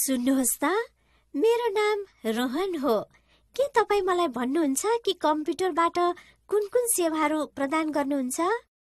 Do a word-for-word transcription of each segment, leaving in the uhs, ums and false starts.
सुन्नुहोस् त, मेरो नाम रोहन हो। के तपाईँ मलाई भन्नुहुन्छ कि कम्प्युटरबाट कुन कुन सेवाहरू प्रदान गर्नुहुन्छ?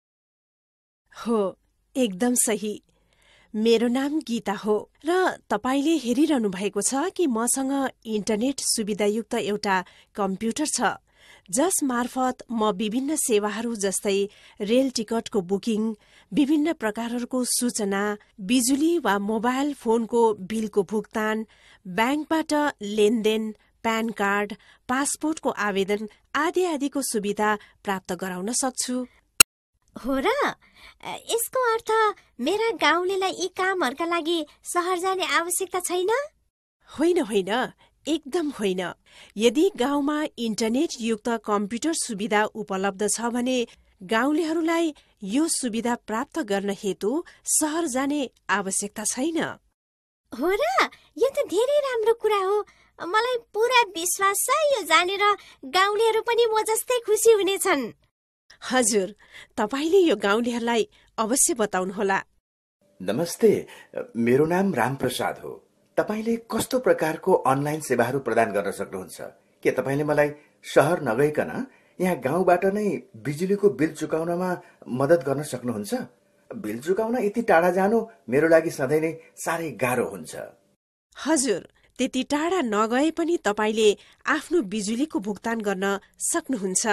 हो, एकदम सही। मेरो नाम गीता हो र तपाईले हेरिरहनु भएको छ कि मसँग इन्टरनेट सुविधायुक्त एउटा कम्प्युटर छ, जस मार्फत म विभिन्न सेवाहरू जस्तै रेल टिकटको बुकिङ, विभिन्न प्रकारहरूको सूचना, बिजुली वा मोबाइल फोनको बिलको भुक्तान, ब्याङ्कबाट लेनदेन, प्यान कार्ड, पासपोर्टको आवेदन आदि आदिको सुविधा प्राप्त गराउन सक्छु। हो र? यसको अर्थ मेरा गाउँलेलाई यी कामहरूका लागि सहर जाने आवश्यकता छैन? होइन होइन, एकदम होइन। यदि गाउँमा इन्टरनेट युक्त कम्प्युटर सुविधा उपलब्ध छ भने गाउँलेहरूलाई यो सुविधा प्राप्त गर्न हेतु सहर जाने आवश्यकता छैन। हो र? यो त धेरै राम्रो कुरा हो। मलाई पूरा विश्वास छ यो जानेर गाउँलेहरू पनि म जस्तै खुसी हुनेछन्। हजुर, तपाईले यो गाउँलेहरूलाई अवश्य बताउनुहोला। नमस्ते, मेरो नाम रामप्रसाद हो। तपाईले कस्तो प्रकारको अनलाइन सेवाहरू प्रदान गर्न सक्नुहुन्छ? के तपाईले मलाई शहर नगइकन यहाँ गाउँबाट नै बिजुलीको बिल चुकाउनमा मद्दत गर्न सक्नुहुन्छ? बिल चुकाउन यति टाढा जानु मेरो लागि सधैँ नै साह्रै गाह्रो हुन्छ। हजुर, त्यति टाढा नगए पनि तपाईले आफ्नो बिजुलीको भुक्तान गर्न सक्नुहुन्छ।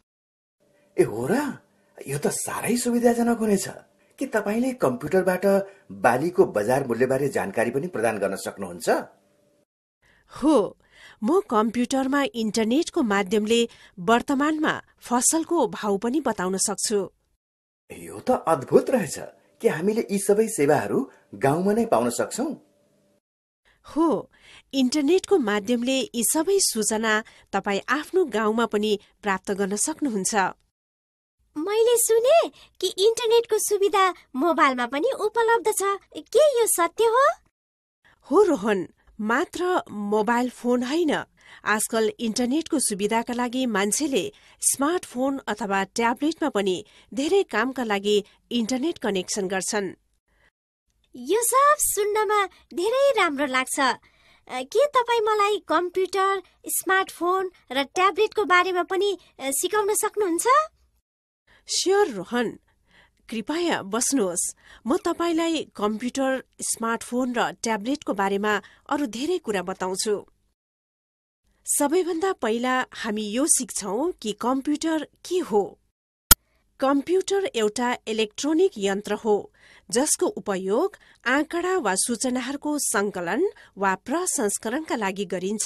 ए हो र? यो त साह्रै सुविधाजनक हुनेछ। के तपाईले कम्प्युटरबाट बालीको बजार मूल्यबारे जानकारी पनि प्रदान गर्न सक्नुहुन्छ? हो, म कम्प्युटरमा इन्टरनेटको माध्यमले वर्तमानमा फसलको भाउ पनि बताउन सक्छु। यो त अद्भुत रहेछ। के हामीले यी सबै सेवाहरू गाउँमा नै पाउन सक्छौं? हो, इन्टरनेटको माध्यमले यी सबै सूचना तपाईँ आफ्नो गाउँमा पनि प्राप्त गर्न सक्नुहुन्छ। मैले सुने कि इन्टरनेटको सुविधा मोबाइलमा पनि उपलब्ध छ। के यो सत्य हो? हो रोहन, मात्र मोबाइल फोन होइन। आजकल इन्टरनेटको सुविधाका लागि मान्छेले स्मार्टफोन अथवा ट्याब्लेटमा पनि धेरै कामका लागि इन्टरनेट कनेक्सन गर्छन्। यो सब सुन्नमा धेरै राम्रो लाग्छ। के तपाईँ मलाई कम्प्युटर, स्मार्टफोन र ट्याब्लेटको बारेमा पनि सिकाउन सक्नुहुन्छ? स्योर रोहन, कृपया बस्नुहोस्। म तपाईलाई कम्प्युटर, स्मार्टफोन र ट्याब्लेटको बारेमा अरू धेरै कुरा बताउँछु। सबैभन्दा पहिला हामी यो सिक्छौं कि कम्प्युटर के हो। कम्प्युटर एउटा इलेक्ट्रोनिक यन्त्र हो जसको उपयोग आँकडा वा सूचनाहरूको संकलन वा प्रसंस्करणका लागि गरिन्छ।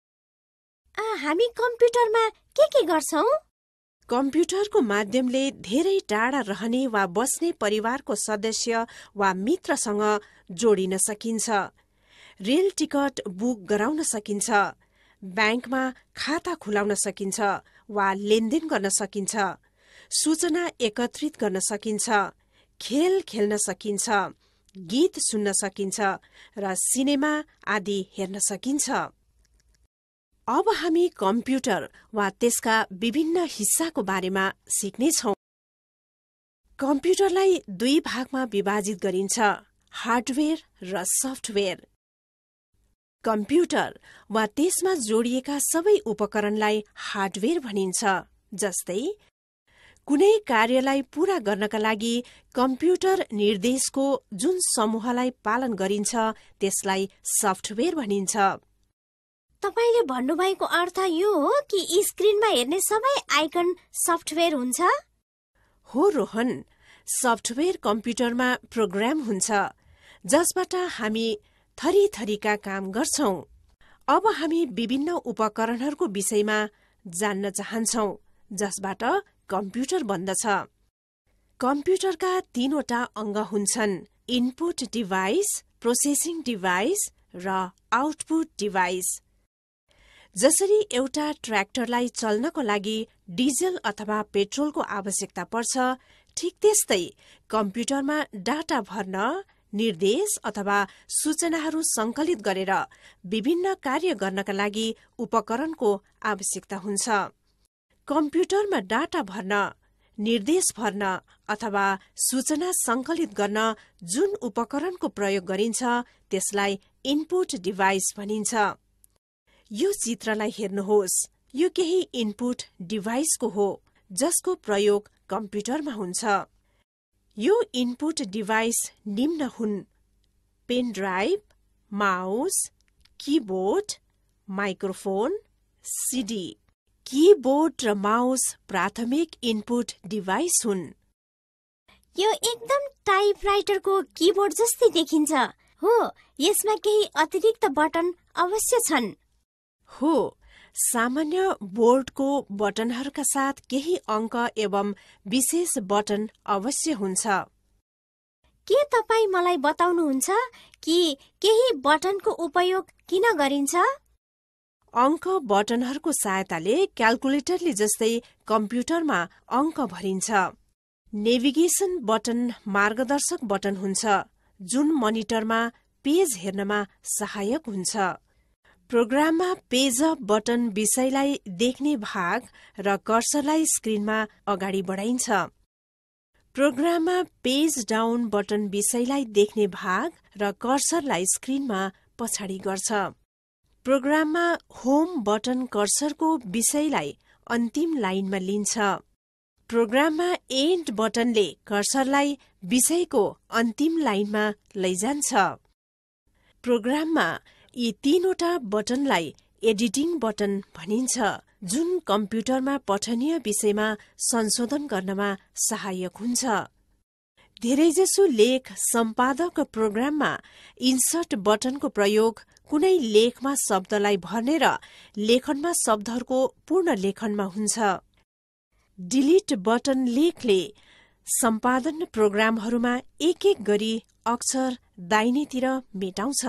हामी कम्प्युटरमा के के गर्छौं? कम्प्युटरको माध्यमले धेरै टाढा रहने वा बस्ने परिवारको सदस्य वा मित्रसँग जोडिन सकिन्छ। रेल टिकट बुक गराउन सकिन्छ, ब्याङ्कमा खाता खुलाउन सकिन्छ वा लेनदेन गर्न सकिन्छ, सूचना एकत्रित गर्न सकिन्छ, खेल खेल्न सकिन्छ, गीत सुन्न सकिन्छ र सिनेमा आदि हेर्न सकिन्छ। अब हामी कम्प्युटर वा त्यसका विभिन्न हिस्साको बारेमा सिक्नेछौं। कम्प्युटरलाई दुई भागमा विभाजित गरिन्छ, हार्डवेयर र सफ्टवेयर। कम्प्युटर वा त्यसमा जोडिएका सबै उपकरणलाई हार्डवेयर भनिन्छ। जस्तै कुनै कार्यलाई पूरा गर्नका लागि कम्प्युटर निर्देशको जुन समूहलाई पालन गरिन्छ त्यसलाई सफ्टवेयर भनिन्छ। तपाईले भन्नुभएको अर्थ यो हो कि स्क्रिनमा हेर्ने सबै आइकन सफ्टवेयर हुन्छ? हो रोहन, सफ्टवेयर कम्प्युटरमा प्रोग्राम हुन्छ जसबाट हामी थरी थरीका काम गर्छौं। अब हामी विभिन्न उपकरणहरूको विषयमा जान्न चाहन्छौं जसबाट कम्प्युटर बन्दछ। कम्प्युटरका तीनवटा अङ्ग हुन्छन्, इनपुट डिभाइस, प्रोसेसिङ डिभाइस र आउटपुट डिभाइस। जसरी एउटा ट्र्याक्टरलाई चल्नको लागि डिजल अथवा पेट्रोलको आवश्यकता पर्छ, ठिक त्यस्तै कम्प्युटरमा डाटा भर्न, निर्देश अथवा सूचनाहरू संकलित गरेर विभिन्न कार्य गर्नका लागि उपकरणको आवश्यकता हुन्छ। कम्प्युटरमा डाटा भर्न, निर्देश भर्न अथवा सूचना सङ्कलित गर्न जुन उपकरणको प्रयोग गरिन्छ त्यसलाई इनपुट डिभाइस भनिन्छ। यो चित्रलाई हेर्नुहोस्। यो केही इनपुट डिभाइसको हो जसको प्रयोग कम्प्युटरमा हुन्छ। यो इनपुट डिभाइस निम्न हुन्: pen drive, mouse, keyboard, microphone, CD. Keyboard र माउस प्राथमिक इनपुट डिभाइस हुन्। यो एकदम टाइपराइटरको किबोर्ड जस्तै देखिन्छ। हो, यसमा केही अतिरिक्त बटन अवश्य छन्। हो, सामान्य बोर्डको बटनहरूका साथ केही अङ्क एवं विशेष बटन अवश्य हुन्छ। के तपाईँ मलाई बताउनुहुन्छ कि केही बटनको उपयोग किन गरिन्छ? अङ्क बटनहरूको सहायताले क्याल्कुलेटरले जस्तै कम्प्युटरमा अङ्क भरिन्छ। नेभिगेसन बटन मार्गदर्शक बटन हुन्छ जुन मनिटरमा पेज हेर्नमा सहायक हुन्छ। प्रोग्राममा पेज अप बटन विषयलाई देख्ने भाग र कर्सरलाई स्क्रिनमा अगाडि बढाइन्छ। प्रोग्राममा पेज डाउन बटन विषयलाई देख्ने भाग र कर्सरलाई स्क्रिनमा पछाडि गर्छ। प्रोग्राममा होम बटन कर्सरको विषयलाई अन्तिम लाइनमा लिन्छ। प्रोग्राममा एन्ड बटनले कर्सरलाई विषयको अन्तिम लाइनमा लैजान्छ। प्रोग्राममा यी तीनवटा बटनलाई एडिटिङ बटन भनिन्छ जुन कम्प्युटरमा पठनीय विषयमा संशोधन गर्नमा सहायक हुन्छ। धेरैजसो लेख सम्पादक प्रोग्राममा इन्सर्ट बटनको प्रयोग कुनै लेखमा शब्दलाई भर्ने र लेखनमा शब्दहरूको पूर्ण लेखनमा हुन्छ। डिलिट बटन लेखले सम्पादन प्रोग्रामहरूमा एक एक गरी अक्षर दाहिनेतिर मेटाउँछ।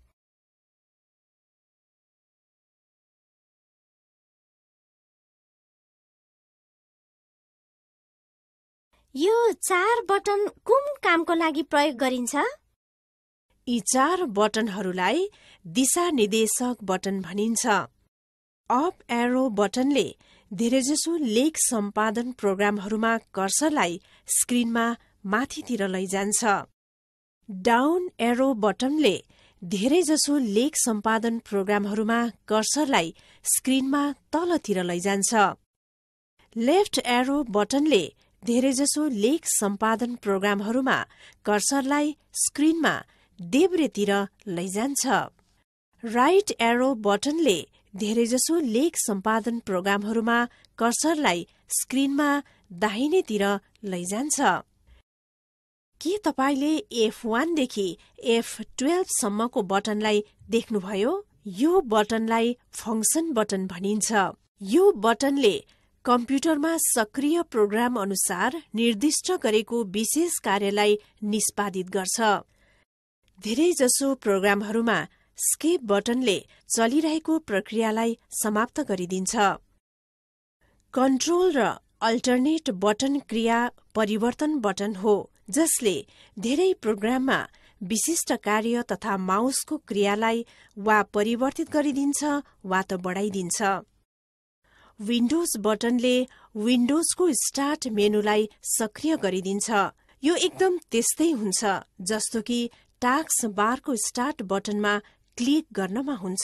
यो चार बटन कुन कामको लागि प्रयोग गरिन्छ? यी चार बटनहरूलाई दिशा निर्देशक बटन भनिन्छ। अप एरो बटनले धेरैजसो लेख सम्पादन प्रोग्रामहरूमा कर्सरलाई स्क्रिनमा माथितिर लैजान्छ। डाउन एरो बटनले धेरैजसो लेख सम्पादन प्रोग्रामहरूमा कर्सरलाई स्क्रिनमा तलतिर लैजान्छ। लेफ्ट एरो बटनले धेरैजसो लेख सम्पादन प्रोग्रामहरूमा कर्सरलाई स्क्रिनमा देब्रेतिर लैजान्छ। राइट एरो बटनले धेरैजसो लेख सम्पादन प्रोग्रामहरूमा कर्सरलाई स्क्रिनमा दाहिनेतिर लैजान्छ। के तपाईले एफ वान देखि एफ ट्वेल्भ सम्मको बटनलाई देख्नुभयो? यो बटनलाई फंक्सन बटन भनिन्छ। यो बटनले कम्प्युटरमा सक्रिय प्रोग्राम अनुसार निर्दिष्ट गरेको विशेष कार्यलाई निष्पादित गर्छ। धेरैजसो प्रोग्रामहरूमा स्केप बटनले चलिरहेको प्रक्रियालाई समाप्त गरिदिन्छ। कन्ट्रोल र अल्टरनेट बटन क्रिया परिवर्तन बटन हो जसले धेरै प्रोग्राममा विशिष्ट कार्य तथा माउसको क्रियालाई वा परिवर्तित गरिदिन्छ वा त बढाइदिन्छ। विन्डोज बटनले विन्डोजको स्टार्ट मेनुलाई सक्रिय गरिदिन्छ। यो एकदम त्यस्तै हुन्छ जस्तो कि टास्क बारको स्टार्ट बटनमा क्लिक गर्नमा हुन्छ।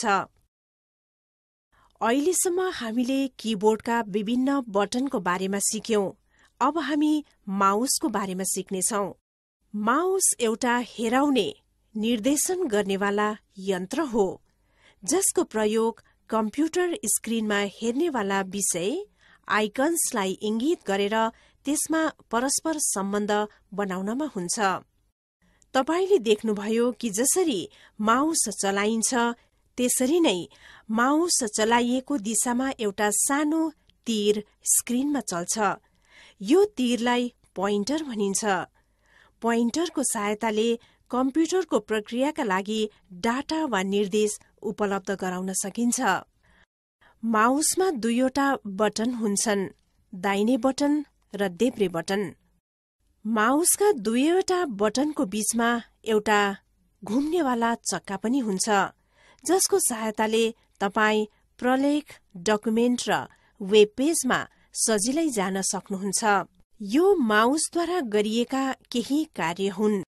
अहिलेसम्म हामीले किबोर्डका विभिन्न बटनको बारेमा सिक्यौं। अब हामी माउसको बारेमा सिक्नेछौं। माउस एउटा हेराउने, निर्देशन गर्नेवाला यन्त्र हो जसको प्रयोग कम्प्युटर स्क्रिनमा हेर्नेवाला विषय आइकन्सलाई इङ्गित गरेर त्यसमा परस्पर सम्बन्ध बनाउनमा हुन्छ। तपाईले देख्नुभयो कि जसरी माउस चलाइन्छ त्यसरी नै माउस चलाइएको दिशामा एउटा सानो तीर स्क्रिनमा चल्छ। यो तीरलाई पोइन्टर भनिन्छ। पोइन्टरको सहायताले कम्प्युटरको प्रक्रियाका लागि डाटा वा निर्देश उपलब्ध गराउन सकिन्छ। माउसमा दुईवटा बटन हुन्छन्, दाहिने बटन र देब्रे बटन। माउसका दुईवटा बटनको बीचमा एउटा घुम्नेवाला चक्का पनि हुन्छ जसको सहायताले तपाई प्रलेख, डकुमेन्ट र वेब पेजमा सजिलै जान सक्नुहुन्छ। यो माउसद्वारा गरिएका केही कार्य हुन्।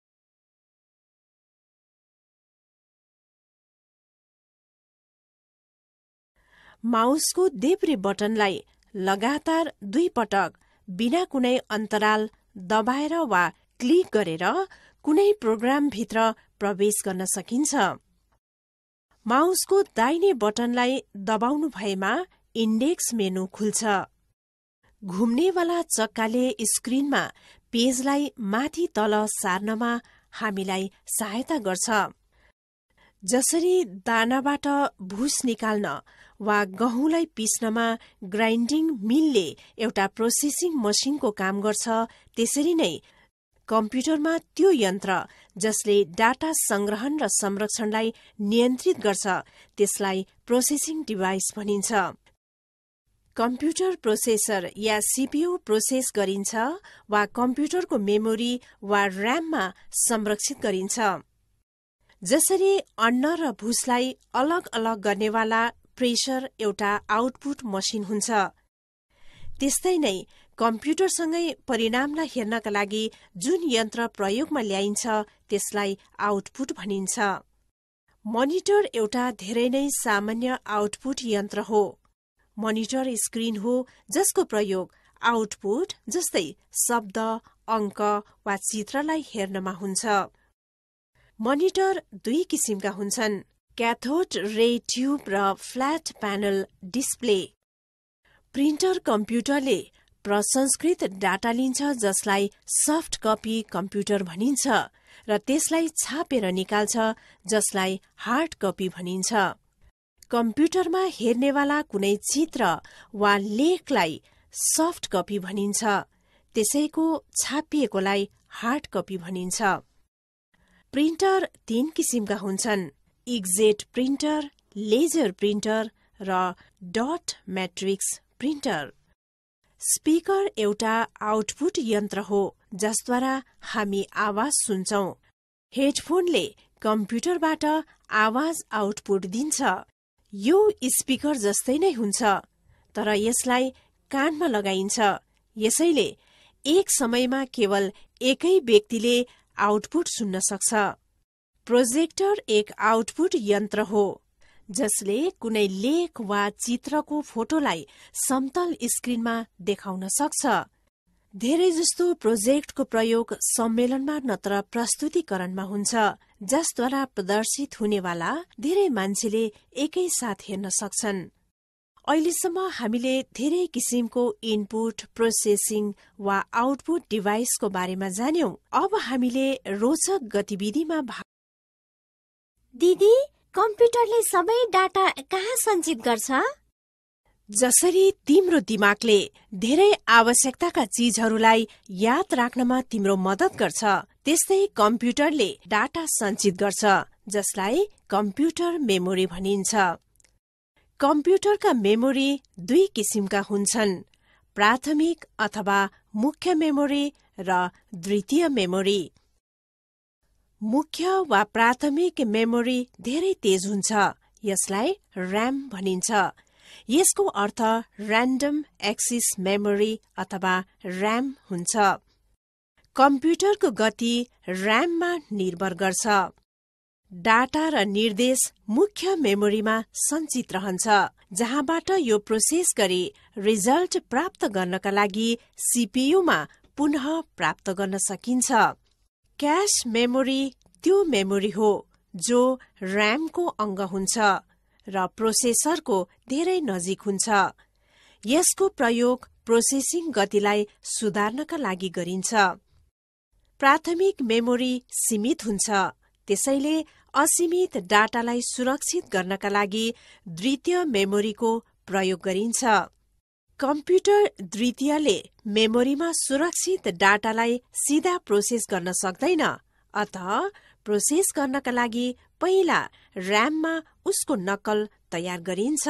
माउसको देब्रे बटनलाई लगातार दुई पटक बिना कुनै अन्तराल दबाएर वा क्लिक गरेर कुनै प्रोग्रामभित्र प्रवेश गर्न सकिन्छ। माउसको दाहिने बटनलाई दबाउनु भएमा इन्डेक्स मेनु खुल्छ। घुम्नेवाला चक्काले स्क्रिनमा पेजलाई माथि तल सार्नमा हामीलाई सहायता गर्छ। जसरी दानाबाट भुस निकाल्न वा गहुँलाई पिस्नमा ग्राइन्डिङ मिलले एउटा प्रोसेसिङ मसिनको काम गर्छ, त्यसरी नै कम्प्युटरमा त्यो यन्त्र जसले डाटा संग्रहण र संरक्षणलाई नियन्त्रित गर्छ त्यसलाई प्रोसेसिङ डिभाइस भनिन्छ। कम्प्युटर प्रोसेसर या सीपीयू प्रोसेस गरिन्छ वा कम्प्युटरको मेमोरी वा र्याममा संरक्षित गरिन्छ। जसरी अन्न र भुसलाई अलग अलग गर्नेवाला प्रेसर एउटा आउटपुट मसिन हुन्छ, त्यस्तै नै कम्प्युटरसँगै परिणामलाई हेर्नका लागि जुन यन्त्र प्रयोगमा ल्याइन्छ त्यसलाई आउटपुट भनिन्छ। मोनिटर एउटा धेरै नै सामान्य आउटपुट यन्त्र हो। मोनिटर स्क्रिन हो जसको प्रयोग आउटपुट जस्तै शब्द, अङ्क वा चित्रलाई हेर्नमा हुन्छ। मोनिटर दुई किसिमका हुन्छन्, क्याथोड रे ट्युब र फ्ल्याट प्यानल डिस्प्ले। प्रिन्टर कम्प्युटरले प्रसंस्कृत डाटा लिन्छ जसलाई सफ्ट कपी कम्प्युटर भनिन्छ र त्यसलाई छापेर निकाल्छ जसलाई हार्ड कपी भनिन्छ। कम्प्युटरमा हेर्नेवाला कुनै चित्र वा लेखलाई सफ्ट कपी भनिन्छ, त्यसैको छापिएकोलाई हार्ड कपी भनिन्छ। प्रिन्टर तीन किसिमका हुन्छन्, इक्जेट प्रिन्टर, लेजर प्रिन्टर र डट म्याट्रिक्स प्रिन्टर। स्पिकर एउटा आउटपुट यन्त्र हो जसद्वारा हामी आवाज सुन्छौं। हेडफोनले कम्प्युटरबाट आवाज आउटपुट दिन्छ। यो स्पिकर जस्तै नै हुन्छ, तर यसलाई कानमा लगाइन्छ। यसैले एक समयमा केवल एकै व्यक्तिले आउटपुट सुन्न सक्छ। प्रोजेक्टर एक आउटपुट यन्त्र हो जसले कुनै लेख वा चित्रको फोटोलाई समतल स्क्रिनमा देखाउन सक्छ। धेरै जस्तो प्रोजेक्टको प्रयोग सम्मेलनमा नत्र प्रस्तुतिकरणमा हुन्छ, जसद्वारा प्रदर्शित हुनेवाला धेरै मान्छेले एकैसाथ हेर्न सक्छन्। अहिलेसम्म हामीले धेरै किसिमको इनपुट, प्रोसेसिङ वा आउटपुट डिभाइसको बारेमा जान्यौं। अब हामीले रोचक गतिविधिमा भाग दिदी, कम्प्युटरले सबै डाटा कहाँ सञ्चित गर्छ? जसरी तिम्रो दिमागले धेरै आवश्यकताका चीजहरूलाई याद राख्नमा तिम्रो मद्दत गर्छ, त्यस्तै कम्प्युटरले डाटा सञ्चित गर्छ जसलाई कम्प्युटर मेमोरी भनिन्छ। कम्प्युटरका मेमोरी दुई किसिमका हुन्छन्, प्राथमिक अथवा मुख्य मेमोरी र द्वितीय मेमोरी। मुख्य वा प्राथमिक मेमोरी धेरै तेज हुन्छ, यसलाई र्याम भनिन्छ। यसको अर्थ र्यान्डम एक्सेस मेमोरी अथवा र्याम हुन्छ। कम्प्युटरको गति र्याममा निर्भर गर्छ। डाटा र निर्देश मुख्य मेमोरीमा सञ्चित रहन्छ, जहाँबाट यो प्रोसेस गरी रिजल्ट प्राप्त गर्नका लागि सीपीयूमा पुनः प्राप्त गर्न सकिन्छ। क्याश मेमोरी त्यो मेमोरी हो जो र्यामको अङ्ग हुन्छ र प्रोसेसरको धेरै नजिक हुन्छ। यसको प्रयोग प्रोसेसिङ गतिलाई सुधार्नका लागि गरिन्छ। प्राथमिक मेमोरी सीमित हुन्छ, त्यसैले असीमित डाटालाई सुरक्षित गर्नका लागि द्वितीय मेमोरीको प्रयोग गरिन्छ। कम्प्युटर द्वितीयले मेमोरीमा सुरक्षित डाटालाई सीधा प्रोसेस गर्न सक्दैन, अतः प्रोसेस गर्नका लागि पहिला र्याममा उसको नक्कल तयार गरिन्छ।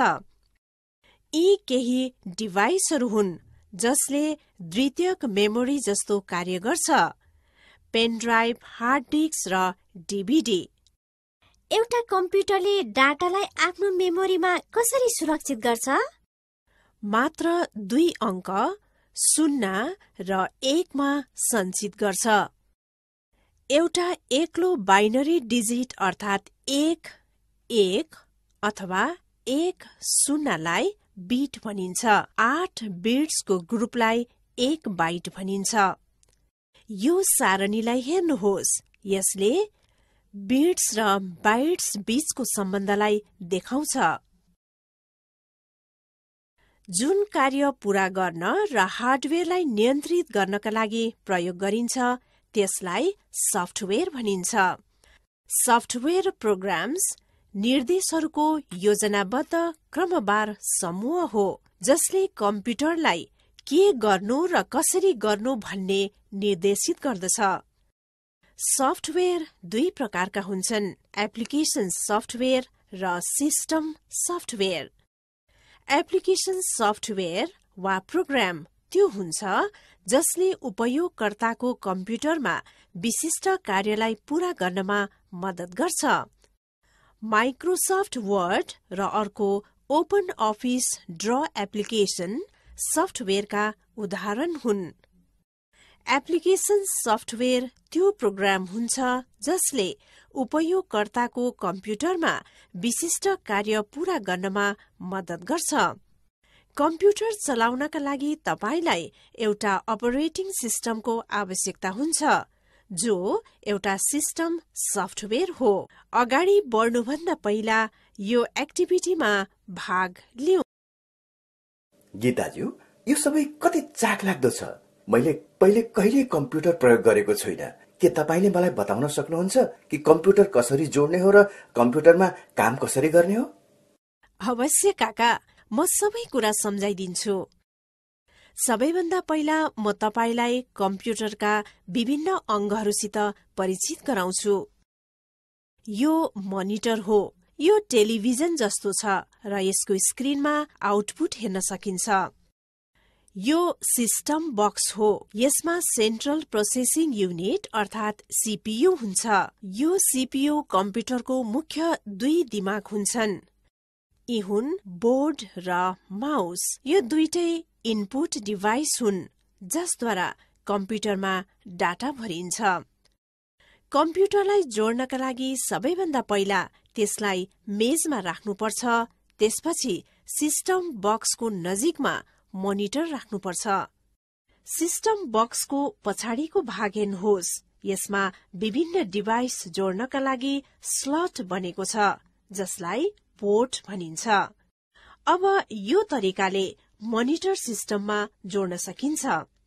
यी केही डिभाइसहरू हुन् जसले द्वितीयक मेमोरी जस्तो कार्य गर्छ, पेनड्राइभ, हार्ड डिस्क र डीभीडी। एउटा कम्प्युटरले डाटालाई आफ्नो मेमोरीमा कसरी सुरक्षित गर्छ? मात्र दुई अङ्क शून्य र एकमा सञ्चित गर्छ। एउटा एक्लो बाइनरी डिजिट अर्थात् एक एक अथवा एक शून्यलाई बिट भनिन्छ। आठ बिट्सको ग्रुपलाई एक बाइट भनिन्छ। यो सारणीलाई हेर्नुहोस्। यसले बिट्स र बाइट्स बीचको सम्बन्धलाई देखाउँछ। जुन कार्य पूरा गर्न र हार्डवेयरलाई नियन्त्रित गर्नका लागि प्रयोग गरिन्छ त्यसलाई सफ्टवेयर भनिन्छ। सफ्टवेयर प्रोग्राम्स निर्देशहरूको योजनाबद्ध क्रमवार समूह हो जसले कम्प्युटरलाई के गर्नु र कसरी गर्नु भन्ने निर्देशित गर्दछ। सफ्टवेयर दुई प्रकारका हुन्छन्, एप्लिकेसन सफ्टवेयर र सिस्टम सफ्टवेयर। एप्लिकेसन सफ्टवेयर वा प्रोग्राम त्यो हुन्छ जसले उपयोगकर्ताको कम्प्युटरमा विशिष्ट कार्यलाई पूरा गर्नमा मद्दत गर्छ। माइक्रोसफ्ट वर्ड र अर्को ओपन अफिस ड्र एप्लिकेसन सफ्टवेयरका उदाहरण हुन्। एप्लिकेसन सफ्टवेयर त्यो प्रोग्राम हुन्छ जसले उपयोगकर्ताको कम्प्युटरमा विशिष्ट कार्य पूरा गर्नमा मद्दत गर्छ। कम्प्युटर चलाउनका लागि तपाईलाई एउटा अपरेटिङ सिस्टमको आवश्यकता हुन्छ जो एउटा सिस्टम सफ्टवेयर हो। अगाडि बढ्नुभन्दा पहिला यो एक्टिभिटीमा भाग लिऊ। गीताज्यू, यो सबै कति चाखलाग्दो छ। मैले पहिले कहिल्यै कम्प्युटर प्रयोग गरेको छुइनँ। के तपाईले मलाई बताउन सक्नुहुन्छ कि कम्प्युटर कसरी जोड्ने हो र कम्प्युटरमा काम कसरी गर्ने हो? अवश्य काका, म सबै कुरा सम्झाइदिन्छु। सबैभन्दा पहिला म तपाईलाई कम्प्युटरका विभिन्न अङ्गहरूसित परिचित गराउँछु। यो मोनिटर हो। यो टेलिभिजन जस्तो छ र यसको स्क्रिनमा आउटपुट हेर्न सकिन्छ। यो सिस्टम बक्स हो। यसमा सेन्ट्रल प्रोसेसिङ युनिट अर्थात् सीपीयू हुन्छ। यो सीपीयू कम्प्युटरको मुख्य दुई दिमाग हुन्छन्। यी हुन् बोर्ड र माउस। यो दुईटै इनपुट डिभाइस हुन् जसद्वारा कम्प्युटरमा डाटा भरिन्छ। कम्प्युटरलाई जोड्नका लागि सबैभन्दा पहिला त्यसलाई मेजमा राख्नुपर्छ। त्यसपछि सिस्टम बक्सको नजिकमा मोनिटर राख्नुपर्छ। सिस्टम बक्सको पछाडिको भाग हेर्नुहोस्। यसमा विभिन्न डिभाइस जोड्नका लागि स्लट बनेको छ जसलाई पोर्ट भनिन्छ। अब यो तरिकाले मोनिटर सिस्टममा जोड्न सकिन्छ।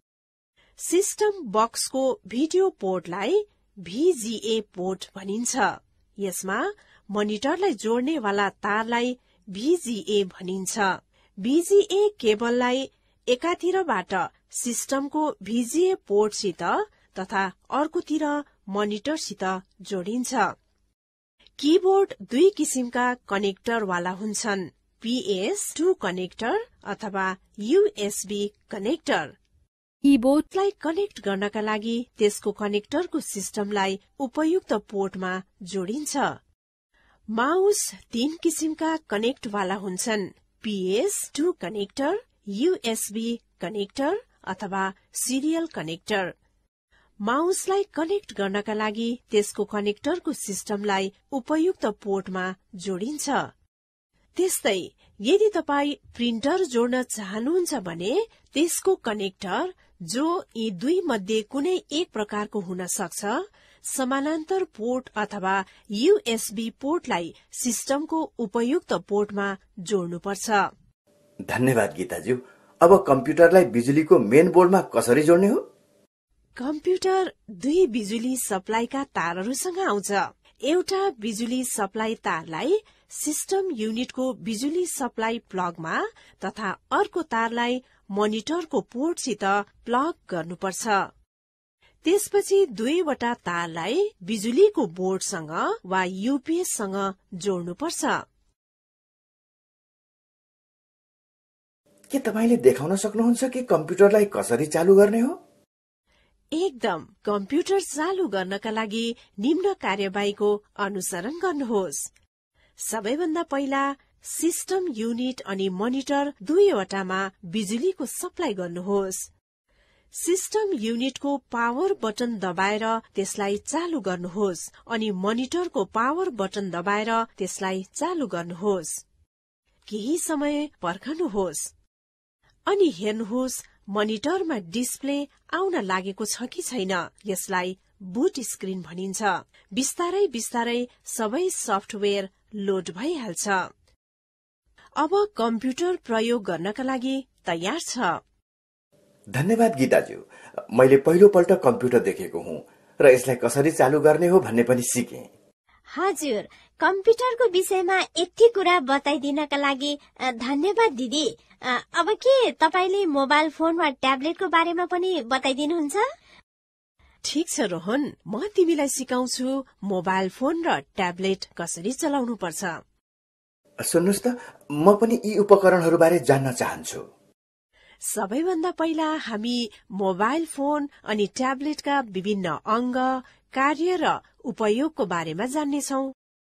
सिस्टम बक्सको भिडियो पोर्टलाई भीजीए पोर्ट भनिन्छ। यसमा मोनिटरलाई जोड्ने वाला तारलाई भीजीए भनिन्छ। भीजीए केबललाई एकातिरबाट सिस्टमको भीजीए पोर्टसित तथा अर्कोतिर मोनिटरसित जोडिन्छ। कीबोर्ड दुई किसिमका कनेक्टर वाला हुन्छन्, पीएस टू कनेक्टर अथवा यूएसबी कनेक्टर। कीबोर्डलाई कनेक्ट गर्नका लागि त्यसको कनेक्टरको सिस्टमलाई उपयुक्त पोर्टमा जोडिन्छ। माउस तीन किसिमका कनेक्ट वाला हुन्छन्, PS two connector, USB connector अथवा सिरियल कनेक्टर। माउसलाई कनेक्ट गर्नका लागि त्यसको कनेक्टरको सिस्टमलाई उपयुक्त पोर्टमा जोडिन्छ। त्यस्तै यदि तपाई प्रिन्टर जोड्न चाहनुहुन्छ भने त्यसको कनेक्टर, जो यी दुई मध्ये कुनै एक प्रकारको हुन सक्छ, समानान्तर पोर्ट अथवा यूएसबी पोर्टलाई सिस्टमको उपयुक्त पोर्टमा जोड्नुपर्छ। धन्यवाद गीताज्यू। अब कम्प्युटरलाई बिजुलीको मेन बोर्डमा कसरी जोड्ने हो? कम्प्युटर दुई बिजुली सप्लाईका तारहरूसँग आउँछ। एउटा बिजुली सप्लाई तारलाई सिस्टम युनिटको बिजुली सप्लाई प्लगमा तथा अर्को तारलाई मोनिटरको पोर्टसित प्लग गर्नुपर्छ। त्यसपछि दुईवटा तारलाई बिजुलीको बोर्डसँग वा यूपीएससँग जोड्नुपर्छ। के तपाईले देखाउन सक्नुहुन्छ कि कम्प्युटरलाई कसरी चालू गर्ने हो? एकदम। कम्प्युटर चालू गर्नका लागि निम्न कार्यवाहीको अनुसरण गर्नुहोस्। सबैभन्दा पहिला सिस्टम युनिट अनि मोनिटर दुईवटामा बिजुलीको सप्लाई गर्नुहोस्। सिस्टम युनिटको पावर बटन दबाएर त्यसलाई चालु गर्नुहोस् अनि मनिटरको पावर बटन दबाएर त्यसलाई चालु गर्नुहोस्। केही समय पर्खनुहोस् अनि हेर्नुहोस् मनिटरमा डिस्प्ले आउन लागेको छ कि छैन। यसलाई बुट स्क्रिन भनिन्छ। बिस्तारै बिस्तारै सबै सफ्टवेयर लोड भइहाल्छ। अब कम्प्युटर प्रयोग गर्नका लागि तयार छ। धन्यवाद गीताज्यू। मैले पहिलोपल्ट कम्प्युटर देखेको हुँ र यसलाई कसरी चालु गर्ने हो भन्ने पनि सिकेँ। हजुर, कम्प्युटरको विषयमा यति कुरा बताइदिनका लागि धन्यवाद दिदी। अब के तपाईले मोबाइल फोन वा ट्याब्लेटको बारेमा पनि बताइदिनुहुन्छ? ठिक छ रोहन, म तिमीलाई सिकाउँछु मोबाइल फोन र ट्याब्लेट कसरी चलाउनु पर्छ। सुन्नुस् त, म पनि यी उपकरणहरूबारे जान्न चाहन्छु। सबैभन्दा पहिला हामी मोबाइल फोन अनि ट्याब्लेटका विभिन्न अङ्ग, कार्य र उपयोगको बारेमा जान्नेछौ।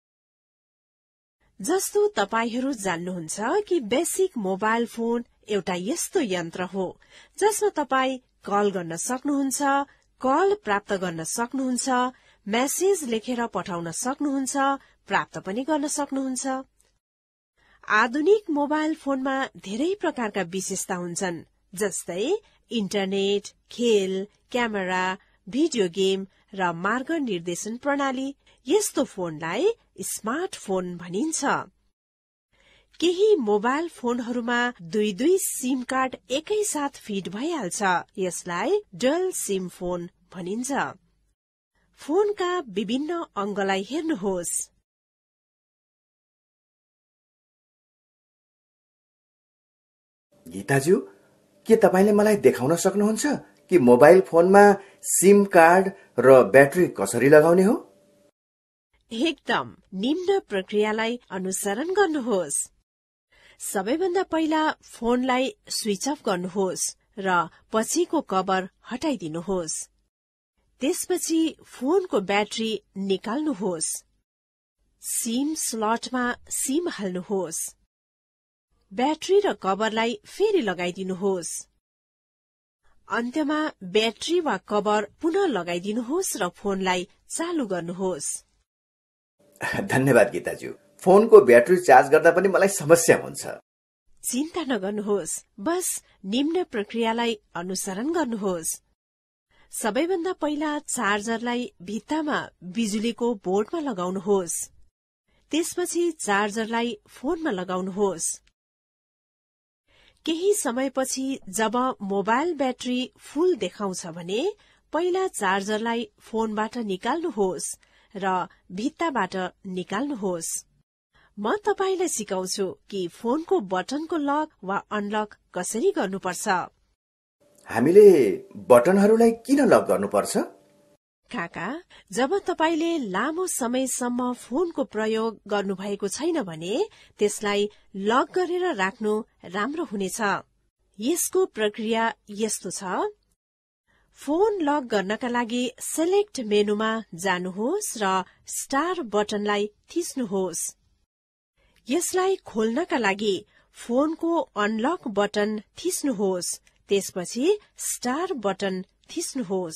जस्तो तपाईहरू जान्नुहुन्छ कि बेसिक मोबाइल फोन एउटा यस्तो यन्त्र हो जसमा तपाई कल गर्न सक्नुहुन्छ, कल प्राप्त गर्न सक्नुहुन्छ, मेसेज लेखेर पठाउन सक्नुहुन्छ, प्राप्त पनि गर्न सक्नुहुन्छ। आधुनिक मोबाइल फोनमा धेरै प्रकारका विशेषता हुन्छन्, जस्तै इन्टरनेट, खेल, क्यामेरा, भिडियो गेम र मार्ग निर्देशन प्रणाली। यस्तो फोनलाई स्मार्टफोन भनिन्छ। केही मोबाइल फोनहरूमा दुई दुई सिम कार्ड एकैसाथ फिट भइहाल्छ। यसलाई डुअल सिम फोन भनिन्छ। फोनका विभिन्न अङ्गलाई हेर्नुहोस्। गीताज्यू, के तपाईले मलाई देखाउन सक्नुहुन्छ कि मोबाइल फोनमा सिम कार्ड र ब्याट्री कसरी लगाउने हो? एकदम निम्न प्रक्रियालाई अनुसरण गर्नुहोस्। सबैभन्दा पहिला फोनलाई स्विच अफ गर्नुहोस् र पछिको कभर हटाइदिनुहोस्। त्यसपछि फोनको ब्याट्री निकाल्नुहोस्। सिम स्लटमा सिम हाल्नुहोस्। ब्याट्री र कभरलाई फेरि लगाइदिनुहोस्। अन्त्यमा ब्याट्री वा कभर पुनः लगाइदिनुहोस् र फोनलाई चालु गर्नुहोस्। धन्यवाद गीताज्यू। फोनको ब्याट्री चार्ज गर्दा पनि मलाई समस्या हुन्छ। चिन्ता नगर्नुहोस्, बस निम्न प्रक्रियालाई अनुसरण गर्नुहोस्। सबैभन्दा पहिला चार्जरलाई भित्तामा बिजुलीको बोर्डमा लगाउनुहोस्। त्यसपछि चार्जरलाई फोनमा लगाउनुहोस्। केही समयपछि जब मोबाइल ब्याट्री फुल देखाउँछ भने पहिला चार्जरलाई फोनबाट निकाल्नुहोस् र भित्ताबाट निकाल्नुहोस्। म तपाईलाई सिकाउँछु कि फोनको बटनको लक वा अनलक कसरी गर्नुपर्छ। हामीले बटनहरूलाई किन लक गर्नुपर्छ? काका, जब तपाईले लामो समयसम्म फोनको प्रयोग गर्नुभएको छैन भने त्यसलाई लक गरेर राख्नु राम्रो हुनेछ। यसको प्रक्रिया यस्तो छ। फोन लक गर्नका लागि सेलेक्ट मेनुमा जानुहोस् र स्टार बटनलाई थिच्नुहोस्। यसलाई खोल्नका लागि फोनको अनलक बटन थिच्नुहोस्। त्यसपछि स्टार बटन थिच्नुहोस्।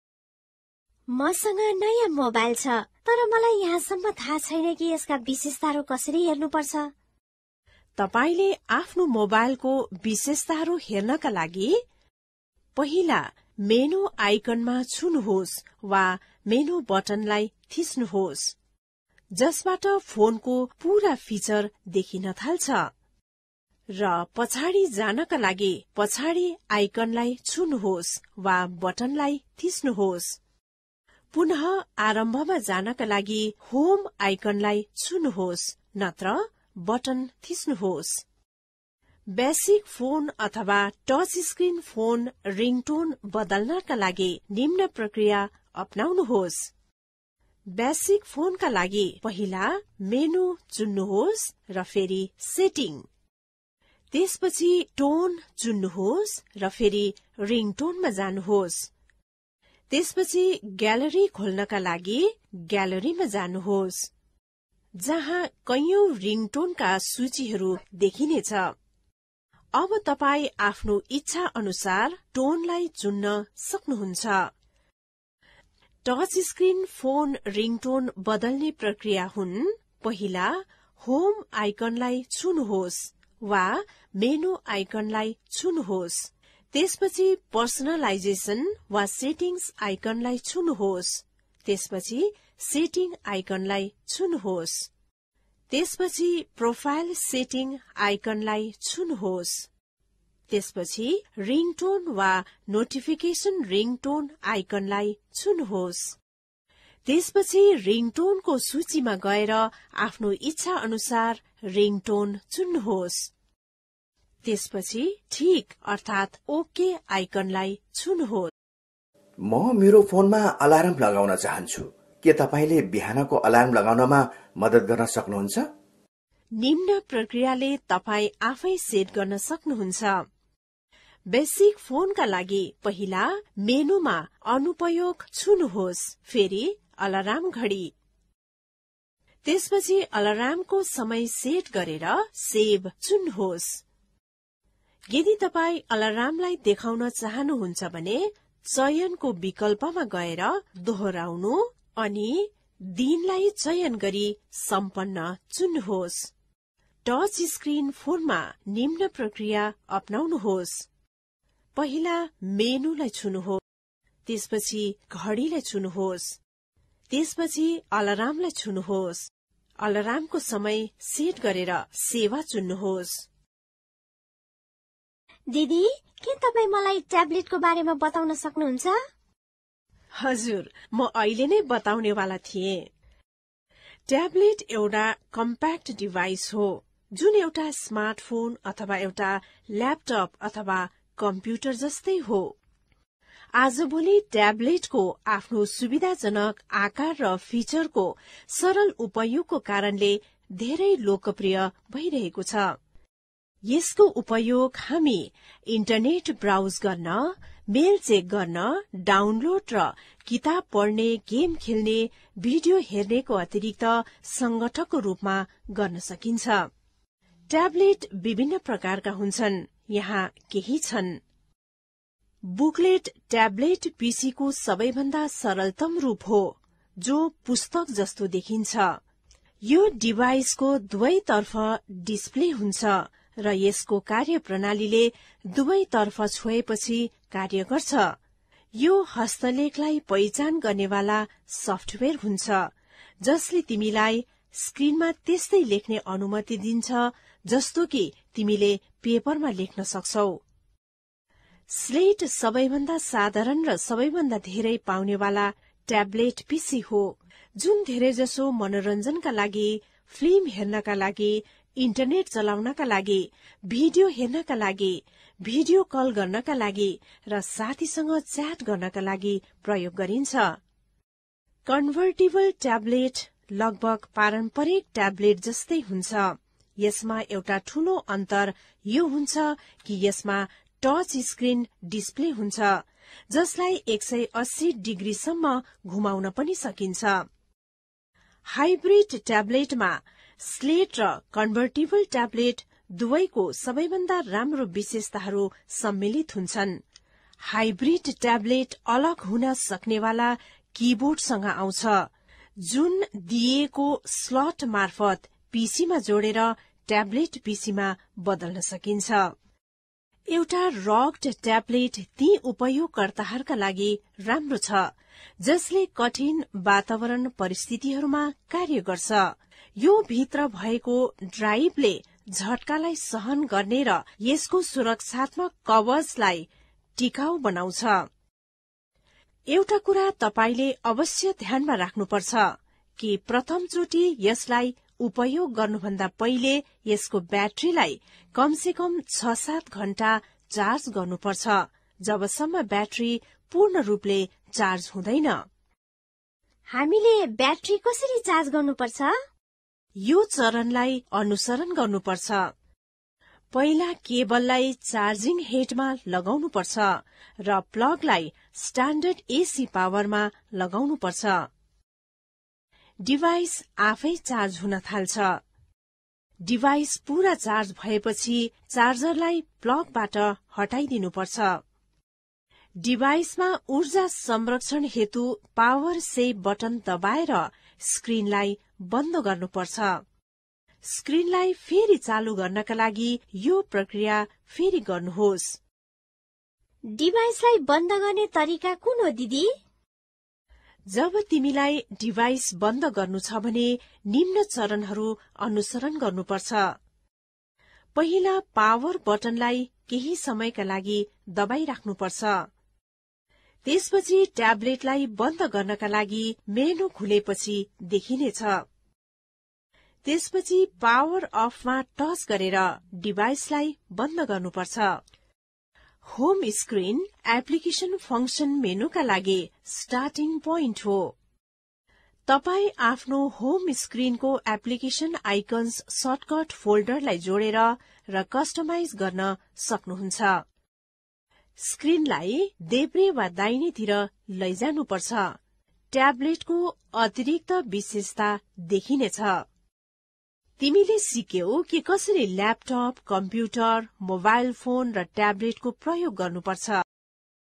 मसँग नयाँ मोबाइल छ, तर मलाई यहाँसम्म थाहा छैन कि यसका विशेषताहरू कसरी हेर्नुपर्छ। तपाईले आफ्नो मोबाइलको विशेषताहरू हेर्नका लागि पहिला मेनु आइकनमा छुनुहोस् वा मेनु बटनलाई थिच्नुहोस्, जसबाट फोनको पूरा फिचर देखिन थाल्छ। र पछाडि जानका लागि पछाडि आइकनलाई छुनुहोस् वा बटनलाई थिच्नुहोस्। पुनः आरम्भमा जानका लागि होम आइकनलाई छुनुहोस् नत्र बटन थिच्नुहोस्। बेसिक फोन अथवा टच स्क्रिन फोन रिङटोन बदल्नका लागि निम्न प्रक्रिया अपनाउनुहोस्। बेसिक फोनका लागि पहिला मेनु चुन्नुहोस् र फेरि सेटिङ। त्यसपछि टोन चुन्नुहोस् र फेरि रिङटोनमा जानुहोस्। त्यसपछि ग्यालरी खोल्नका लागि ग्यालरीमा जानुहोस्, जहाँ कैयौं रिङटोनका सूचीहरू देखिनेछ। अब तपाई आफ्नो इच्छा अनुसार टोनलाई चुन्न सक्नुहुन्छ। टच स्क्रिन फोन रिङटोन बदल्ने प्रक्रिया हुन्: पहिला होम आइकनलाई छुनुहोस् वा मेनु आइकनलाई छुनुहोस्। त्यसपछि पर्सनलाइजेसन वा सेटिंग्स आइकनलाई छुनुहोस्। त्यसपछि सेटिङ आइकनलाई छुनुहोस्। त्यसपछि प्रोफाइल सेटिङ आइकनलाई छुनुहोस्। त्यसपछि रिङटोन वा नोटिफिकेसन रिङटोन आइकनलाई छुनुहोस्। त्यसपछि रिङटोनको सूचीमा गएर आफ्नो इच्छा अनुसार रिङटोन चुन्नुहोस्। त्यसपछि ठिक अर्थात ओके आइकनलाई छुनुहोस्। म मेरो फोनमा अलार्म लगाउन चाहन्छु। के तपाईले बिहानको अलार्म लगाउनमा मद्दत गर्न सक्नुहुन्छ? निम्न प्रक्रियाले तपाई आफै सेट गर्न सक्नुहुन्छ। बेसिक फोनका लागि पहिला मेनुमा अनुपयोग छुनुहोस्, फेरि अलार्म घडी। त्यसपछि अलार्मको समय सेट गरेर सेभ चुन्नुहोस्। यदि तपाई अलार्मलाई देखाउन चाहनुहुन्छ भने चयनको विकल्पमा गएर दोहोऱ्याउनु अनि दिनलाई चयन गरी सम्पन्न चुन्नुहोस्। टच स्क्रिन फोनमा निम्न प्रक्रिया अपनाउनुहोस्। पहिला मेनुलाई छुनुहोस्, त्यसपछि घडीलाई छुनुहोस्, त्यसपछि अलार्मलाई छुनुहोस्। अलार्मको समय सेट गरेर सेवा चुन्नुहोस्। दिदी, के तपाई मलाई ट्याब्लेटको बारेमा बताउन सक्नुहुन्छ? हजुर, म अहिले नै बताउनेवाला थिए। ट्याब्लेट एउटा कम्प्याक्ट डिभाइस हो जुन एउटा स्मार्टफोन अथवा एउटा ल्यापटप अथवा कम्प्युटर जस्तै हो। आजभोलि ट्याब्लेटको आफ्नो सुविधाजनक आकार र फिचरको सरल उपयोगको कारणले धेरै लोकप्रिय भइरहेको छ। यसको उपयोग हामी इन्टरनेट ब्राउज गर्न, मेल चेक गर्न, डाउनलोड र किताब पढ्ने, गेम खेल्ने, भिडियो हेर्नेको अतिरिक्त संगठकको रूपमा गर्न सकिन्छ। ट्याब्लेट विभिन्न प्रकारका हुन्छन्। यहाँ केही छन्। बुकलेट ट्याब्लेट पीसीको सबैभन्दा सरलतम रूप हो, जो पुस्तक जस्तो देखिन्छ। यो डिभाइसको दुवैतर्फ डिस्प्ले हुन्छ र यसको कार्यप्रणालीले दुवैतर्फ छोएपछि कार्य गर्छ। यो हस्तलेखलाई पहिचान गर्नेवाला सफ्टवेयर हुन्छ, जसले तिमीलाई स्क्रिनमा त्यस्तै लेख्ने अनुमति दिन्छ जस्तो कि तिमीले पेपरमा लेख्न सक्छौ। स्लेट सबैभन्दा साधारण र सबैभन्दा धेरै पाउनेवाला ट्याब्लेट पीसी हो, जुन धेरैजसो मनोरञ्जनका लागि, फिल्म हेर्नका लागि, इन्टरनेट चलाउनका लागि, भिडियो हेर्नका लागि, भिडियो कल गर्नका लागि र साथीसँग च्याट गर्नका लागि प्रयोग गरिन्छ। कन्भर्टिबल ट्याब्लेट लगभग पारम्परिक ट्याब्लेट जस्तै हुन्छ। यसमा एउटा ठूलो अन्तर यो हुन्छ कि यसमा टच स्क्रिन डिस्प्ले हुन्छ, जसलाई एक सय अस्सी डिग्रीसम्म घुमाउन पनि सकिन्छ। हाइब्रिड ट्याब्लेटमा स्लेट र कन्भर्टिबल ट्याब्लेट दुवैको सबैभन्दा राम्रो विशेषताहरू सम्मिलित हुन्छन्। हाइब्रिड ट्याब्लेट अलग हुन सक्नेवाला कीबोर्डसँग आउँछ, जुन दिइएको स्लट मार्फत पीसीमा जोडेर ट्याब्लेट पीसीमा बदल्न सकिन्छ। एउटा रग्ड ट्याब्लेट ती उपयोगकर्ताहरूका लागि राम्रो छ जसले कठिन वातावरण परिस्थितिहरूमा कार्य गर्छ। यो भित्र भएको ड्राइभले झट्कालाई सहन गर्ने र यसको सुरक्षात्मक कवचलाई टिकाउ बनाउँछ। एउटा कुरा तपाईले अवश्य ध्यानमा राख्नुपर्छ कि प्रथमचोटि यसलाई उपयोग गर्नुभन्दा पहिले यसको ब्याट्रीलाई कमसे कम छ सात घण्टा चार्ज गर्नुपर्छ, जबसम्म ब्याट्री पूर्ण रूपले चार्ज हुँदैन। हामीले ब्याट्री कसरी चार्ज गर्नुपर्छ? यो चरणलाई अनुसरण गर्नुपर्छ। पहिला केबललाई चार्जिङ हेडमा लगाउनुपर्छ र प्लगलाई स्ट्याण्डर्ड एसी पावरमा लगाउनुपर्छ। डिभाइस आफै चार्ज हुन थाल्छ। डिभाइस पूरा चार्ज भएपछि चार्जरलाई प्लगबाट हटाइदिनुपर्छ। डिभाइसमा ऊर्जा संरक्षण हेतु पावर सेभ बटन दबाएर स्क्रिनलाई बन्द गर्नुपर्छ। स्क्रिनलाई फेरि चालु गर्नका लागि यो प्रक्रिया फेरि गर्नुहोस्। डिभाइसलाई बन्द गर्ने तरिका कुन हो दिदी? जब तिमीलाई डिभाइस बन्द गर्नु छ भने निम्न चरणहरू अनुसरण गर्नुपर्छ। पहिला पावर बटनलाई केही समयका लागि दबाइराख्नुपर्छ। त्यसपछि ट्याब्लेटलाई बन्द गर्नका लागि मेनु खुलेपछि देखिनेछ। त्यसपछि पावर अफमा टच गरेर डिभाइसलाई बन्द गर्नुपर्छ। होम स्क्रिन एप्लिकेशन फंक्शन मेनुका लागि स्टार्टिङ पोइन्ट हो। तपाई आफ्नो होम स्क्रिनको एप्लिकेशन आइकन्स सर्टकट फोल्डरलाई जोडेर र कस्टमाइज गर्न सक्नुहुन्छ। स्क्रिनलाई देब्रे वा दाहिनेतिर लैजानुपर्छ। ट्याब्लेटको अतिरिक्त विशेषता देखिनेछ। तिमीले सिक्यौ कि कसरी ल्यापटप, कम्प्युटर, मोबाइल फोन र ट्याब्लेटको प्रयोग गर्नुपर्छ।